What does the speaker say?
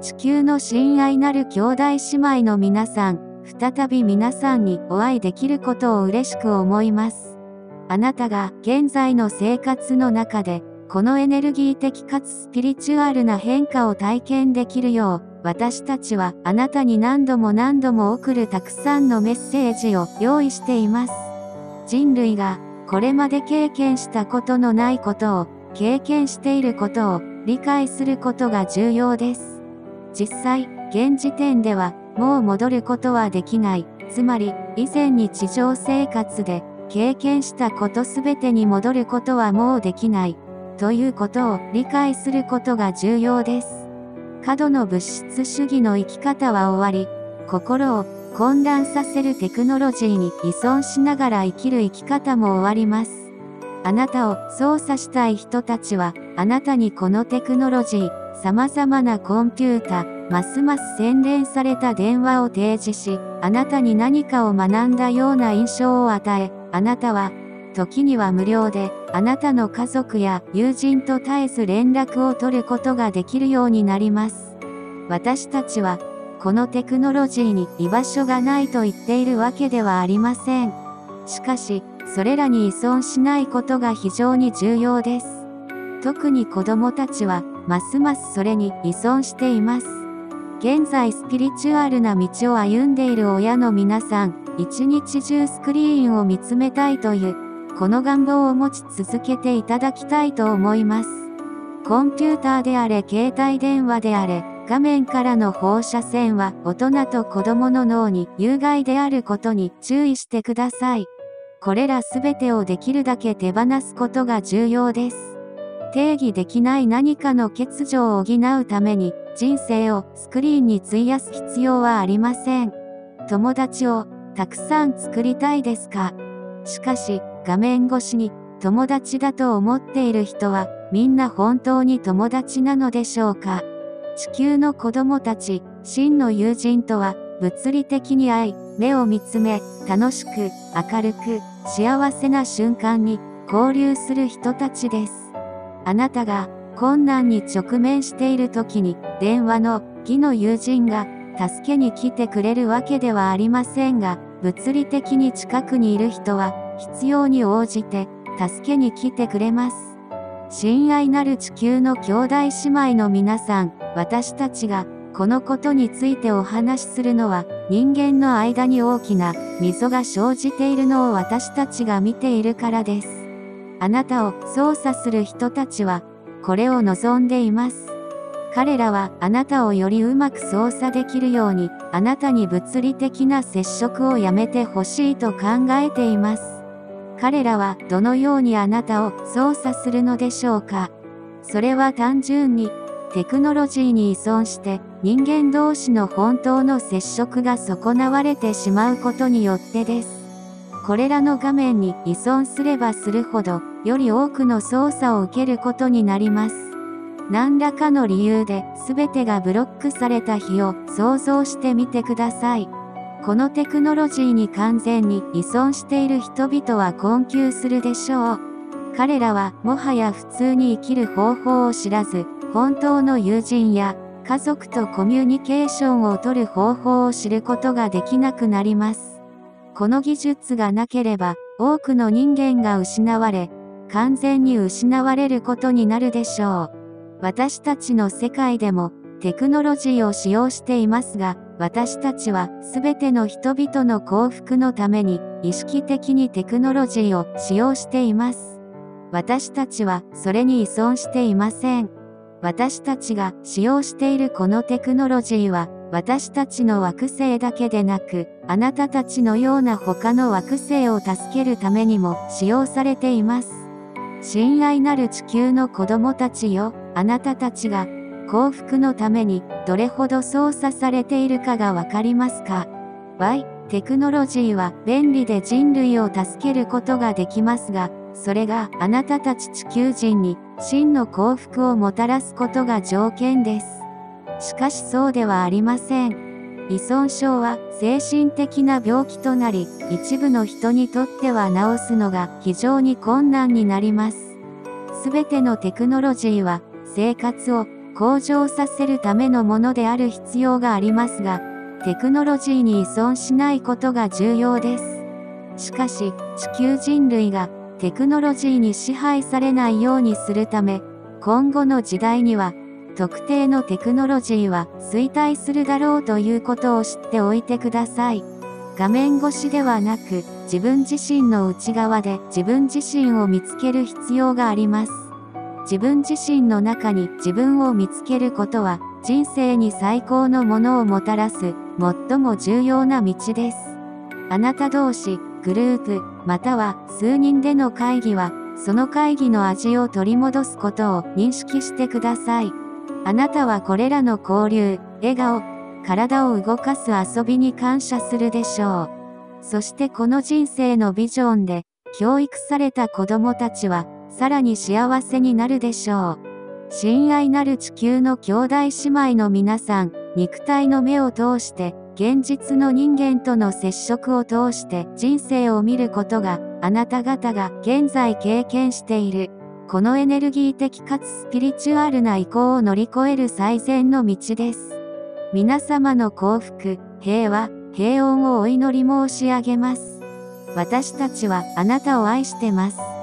地球の親愛なる兄弟姉妹の皆さん、再び皆さんにお会いできることを嬉しく思います。あなたが現在の生活の中で、このエネルギー的かつスピリチュアルな変化を体験できるよう、私たちはあなたに何度も何度も送るたくさんのメッセージを用意しています。人類がこれまで経験したことのないことを、経験していることを理解することが重要です。実際、現時点ではもう戻ることはできない。つまり、以前に地上生活で経験したことすべてに戻ることはもうできない。ということを理解することが重要です。過度の物質主義の生き方は終わり、心を混乱させるテクノロジーに依存しながら生きる生き方も終わります。あなたを操作したい人たちは、あなたにこのテクノロジー、様々なコンピュータ、ますます洗練された電話を提示し、あなたに何かを学んだような印象を与え、あなたは、時には無料で、あなたの家族や友人と絶えず連絡を取ることができるようになります。私たちは、このテクノロジーに居場所がないと言っているわけではありません。しかし、それらに依存しないことが非常に重要です。特に子供たちは、ますますそれに依存しています。現在スピリチュアルな道を歩んでいる親の皆さん、一日中スクリーンを見つめたいという、この願望を持ち続けていただきたいと思います。コンピューターであれ携帯電話であれ、画面からの放射線は大人と子供の脳に有害であることに注意してください。これらすべてをできるだけ手放すことが重要です。定義できない何かの欠如を補うために人生をスクリーンに費やす必要はありません。友達をたくさん作りたいですか？しかし、画面越しに友達だと思っている人はみんな本当に友達なのでしょうか？地球の子供たち、真の友人とは物理的に愛、目を見つめ、楽しく、明るく、幸せな瞬間に交流する人たちです。あなたが困難に直面している時に電話の義の友人が助けに来てくれるわけではありませんが、物理的に近くにいる人は必要に応じて助けに来てくれます。親愛なる地球の兄弟姉妹の皆さん、私たちがこのことについてお話しするのは人間の間に大きな溝が生じているのを私たちが見ているからです。あなたを操作する人たちはこれを望んでいます。彼らはあなたをよりうまく操作できるようにあなたに物理的な接触をやめてほしいと考えています。彼らはどのようにあなたを操作するのでしょうか？それは単純にテクノロジーに依存して人間同士の本当の接触が損なわれてしまうことによってです。これらの画面に依存すればするほどより多くの操作を受けることになります。何らかの理由で全てがブロックされた日を想像してみてください。このテクノロジーに完全に依存している人々は困窮するでしょう。彼らはもはや普通に生きる方法を知らず、本当の友人や家族とコミュニケーションをとる方法を知ることができなくなります。この技術がなければ多くの人間が失われ、完全に失われることになるでしょう。私たちの世界でもテクノロジーを使用していますが、私たちは全ての人々の幸福のために意識的にテクノロジーを使用しています。私たちはそれに依存していません。私たちが使用しているこのテクノロジーは私たちの惑星だけでなく、あなたたちのような他の惑星を助けるためにも使用されています。親愛なる地球の子供たちよ、あなたたちが幸福のためにどれほど操作されているかがわかりますか？ Y、テクノロジーは便利で人類を助けることができますが、それがあなたたち地球人に真の幸福をもたらすことが条件です。しかしそうではありません。依存症は精神的な病気となり、一部の人にとっては治すのが非常に困難になります。すべてのテクノロジーは生活を向上させるためのものである必要がありますが、テクノロジーに依存しないことが重要です。しかし、地球人類がテクノロジーに支配されないようにするため、今後の時代には、特定のテクノロジーは衰退するだろうということを知っておいてください。画面越しではなく、自分自身の内側で自分自身を見つける必要があります。自分自身の中に自分を見つけることは、人生に最高のものをもたらす、最も重要な道です。あなた同士、グループ、または数人での会議は、その会議の味を取り戻すことを認識してください。あなたはこれらの交流、笑顔、体を動かす遊びに感謝するでしょう。そしてこの人生のビジョンで、教育された子供たちは、さらに幸せになるでしょう。親愛なる地球の兄弟姉妹の皆さん、肉体の目を通して、現実の人間との接触を通して人生を見ることが、あなた方が現在経験している、このエネルギー的かつスピリチュアルな移行を乗り越える最善の道です。皆様の幸福、平和、平穏をお祈り申し上げます。私たちはあなたを愛してます。